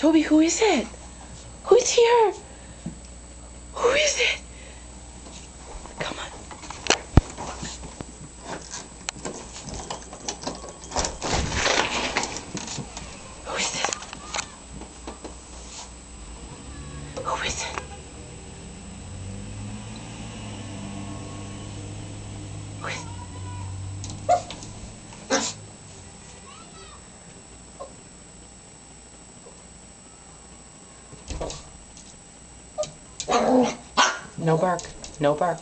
Toby, who is it? Who's here? Who is it? Come on. Who is it? Who is it? Who is it? No bark. No bark.